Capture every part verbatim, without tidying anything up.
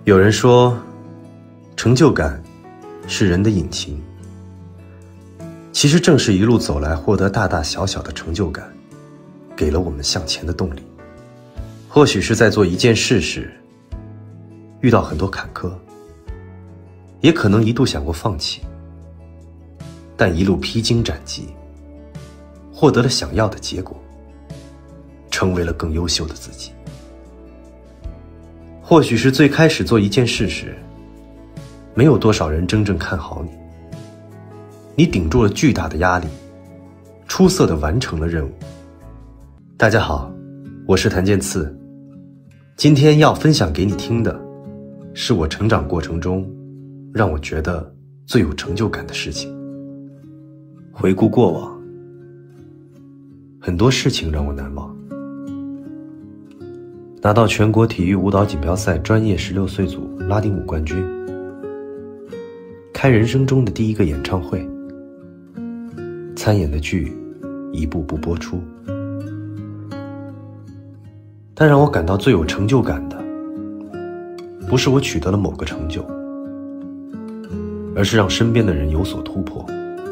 有人说，成就感是人的引擎。其实正是一路走来获得大大小小的成就感，给了我们向前的动力。或许是在做一件事时遇到很多坎坷，也可能一度想过放弃，但一路披荆斩棘，获得了想要的结果，成为了更优秀的自己。或许是最开始做一件事时，没有多少人真正看好你，你顶住了巨大的压力，出色地完成了任务。大家好，我是谭健次，今天要分享给你听的，是我成长过程中让我觉得最有成就感的事情。回顾过往，很多事情让我难忘。拿到全国体育舞蹈锦标赛专业十六岁组拉丁舞冠军，开人生中的第一个演唱会，参演的剧一部部播出。但让我感到最有成就感的，不是我取得了某个成就，而是让身边的人有所突破。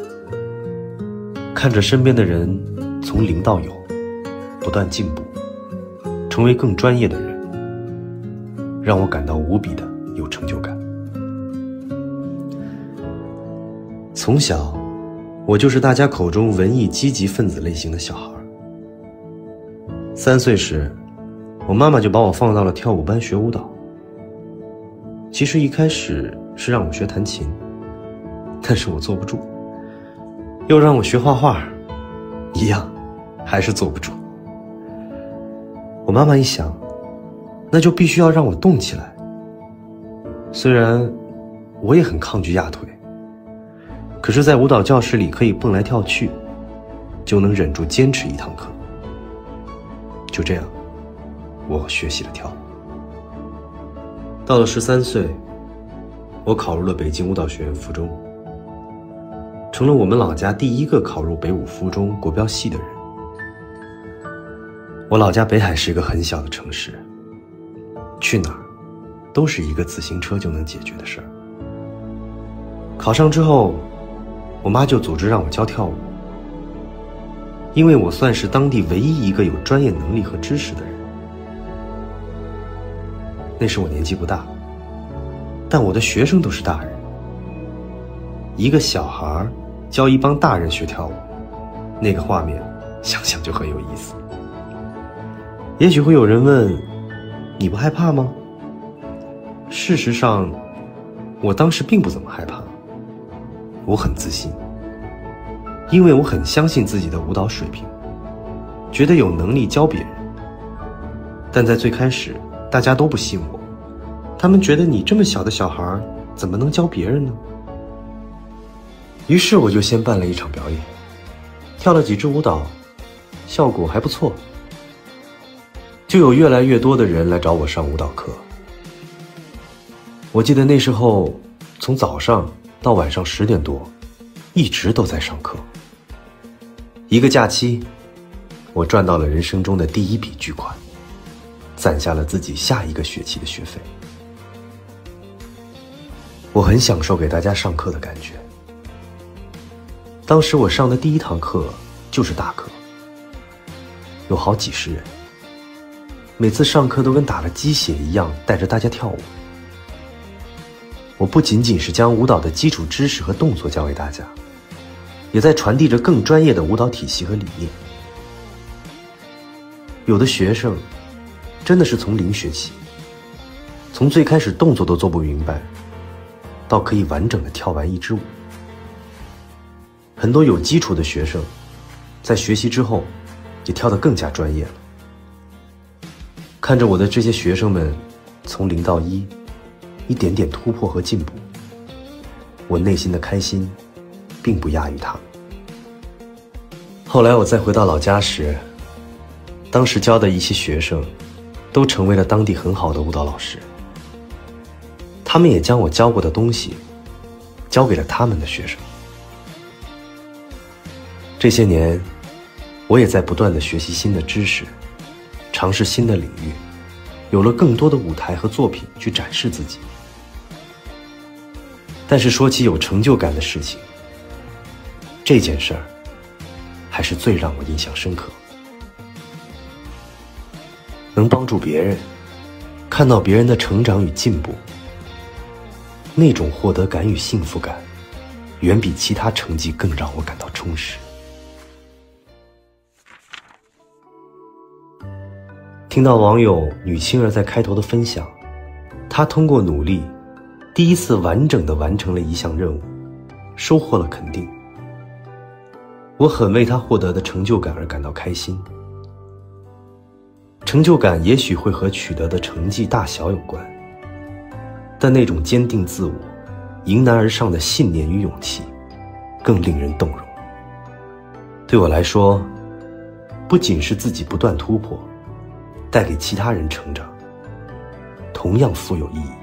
看着身边的人从零到有，不断进步，成为更专业的人，让我感到无比的有成就感。从小，我就是大家口中文艺积极分子类型的小孩。三岁时，我妈妈就把我放到了跳舞班学舞蹈。其实一开始是让我学弹琴，但是我坐不住，又让我学画画，一样还是坐不住。我妈妈一想，那就必须要让我动起来。虽然我也很抗拒压腿，可是在舞蹈教室里可以蹦来跳去，就能忍住坚持一堂课。就这样，我学习了跳舞。到了十三岁，我考入了北京舞蹈学院附中，成了我们老家第一个考入北舞附中国标系的人。我老家北海是一个很小的城市，去哪儿都是一个自行车就能解决的事儿。考上之后，我妈就组织让我教跳舞，因为我算是当地唯一一个有专业能力和知识的人。那时我年纪不大，但我的学生都是大人。一个小孩教一帮大人学跳舞，那个画面想想就很有意思。也许会有人问，你不害怕吗？事实上，我当时并不怎么害怕，我很自信，因为我很相信自己的舞蹈水平，觉得有能力教别人。但在最开始，大家都不信我，他们觉得你这么小的小孩怎么能教别人呢？于是我就先办了一场表演，跳了几支舞蹈，效果还不错，就有越来越多的人来找我上舞蹈课。我记得那时候从早上到晚上十点多一直都在上课。一个假期，我赚到了人生中的第一笔巨款，攒下了自己下一个学期的学费。我很享受给大家上课的感觉。当时我上的第一堂课就是大课，有好几十人，每次上课都跟打了鸡血一样，带着大家跳舞。我不仅仅是将舞蹈的基础知识和动作教给大家，也在传递着更专业的舞蹈体系和理念。有的学生真的是从零学起，从最开始动作都做不明白，到可以完整的跳完一支舞。很多有基础的学生在学习之后也跳得更加专业了。看着我的这些学生们从零到一一点点突破和进步，我内心的开心并不亚于他们。后来我再回到老家时，当时教的一些学生都成为了当地很好的舞蹈老师，他们也将我教过的东西教给了他们的学生。这些年，我也在不断地学习新的知识，尝试新的领域， 有了更多的舞台和作品去展示自己。但是说起有成就感的事情，这件事儿还是最让我印象深刻。能帮助别人，看到别人的成长与进步，那种获得感与幸福感，远比其他成绩更让我感到充实。听到网友女青儿在开头的分享，她通过努力，第一次完整地完成了一项任务，收获了肯定。我很为她获得的成就感而感到开心。成就感也许会和取得的成绩大小有关，但那种坚定自我、迎难而上的信念与勇气，更令人动容。对我来说，不仅是自己不断突破，带给其他人成长，同样富有意义。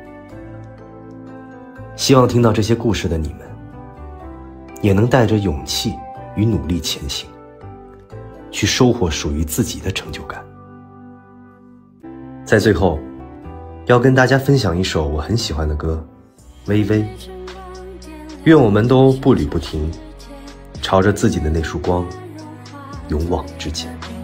希望听到这些故事的你们，也能带着勇气与努力前行，去收获属于自己的成就感。在最后，要跟大家分享一首我很喜欢的歌《微微》。愿我们都步履不停，朝着自己的那束光勇往直前。